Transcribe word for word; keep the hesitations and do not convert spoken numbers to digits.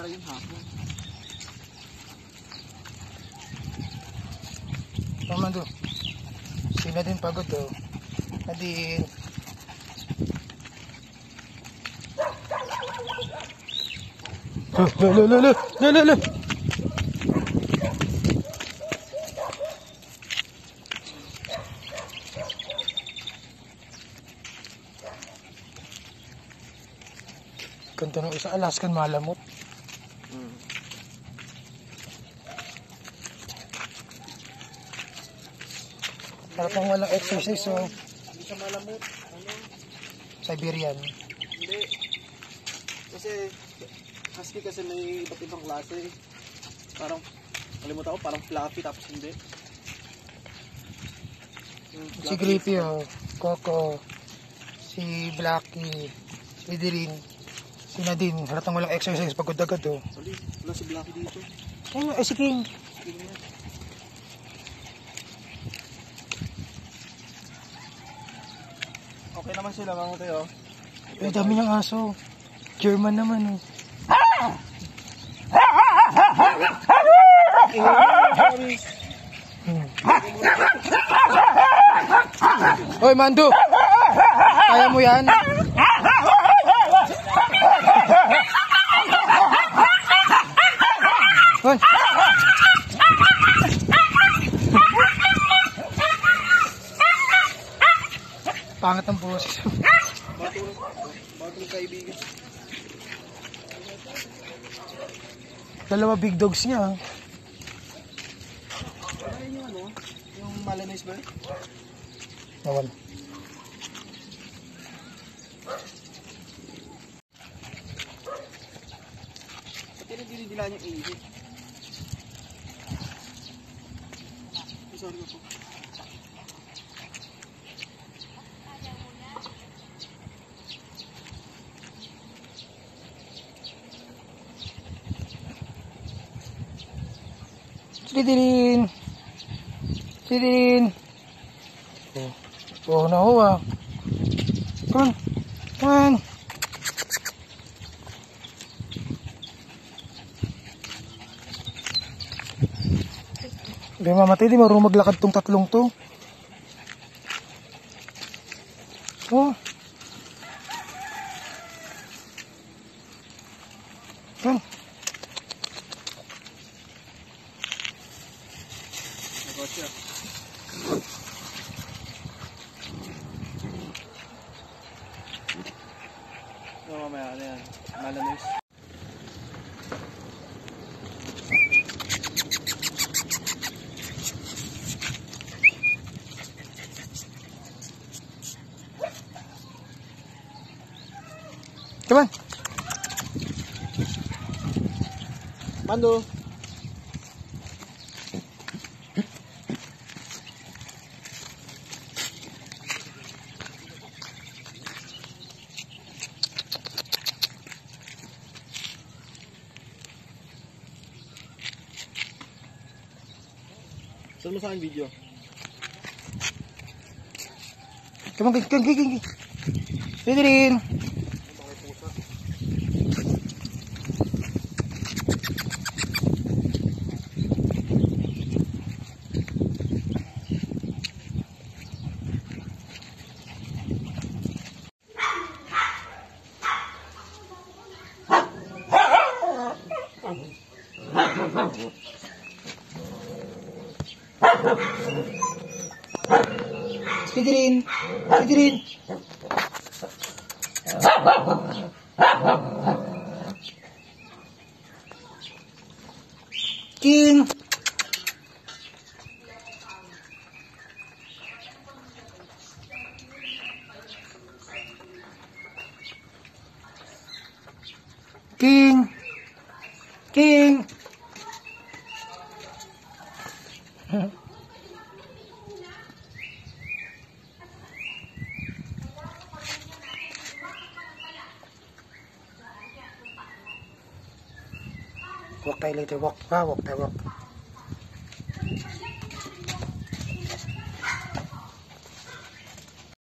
yung hapon. Naman do. Sina din pagod do. Nadin. Lo lo lo lo lo lo lo. Ganda ng isa, Alaskan malamot. Hmm. Para pang walang exercise, so Hindi siya malamot. Ano? Siberian. Hindi. Kasi, husky kasi may iba't ibang klase. Parang, kalimutan ko, parang fluffy tapos hindi. Si Grippy, oh, Coco, si Blackie, si Dirin, si Nadine, halatang walang exercise, pagod agad, oh. Sali, wala si Blackie dito. Ayun, eh, si King. King yan. Okay naman sila mga tayo. Eh, dami ng aso. German naman, oh. Hmm. Hoy, Mando! Kaya mo yan? Hoy! Pangat ang boses. Batong, batong kaibigan. Dalawa big dogs niya. Ano yung ano? Yung Malinois ba? Nawala. Pati na dinidilaan yung ihip. Sorry po. Didirin. Didirin. Oh, oh na ho ah. Come on. Come on. Hindi mamatay, di marunong maglakad tong tatlong to. Oh. Come on. Nagotcha. So mamaya ano yan? Malinois. Come on. Mando. Saan mo sa akin video? Come on, come on, come on. Didirin. Didirin. Didirin. King. King. King. Walk tayo later, walk. Ah, walk tayo, walk.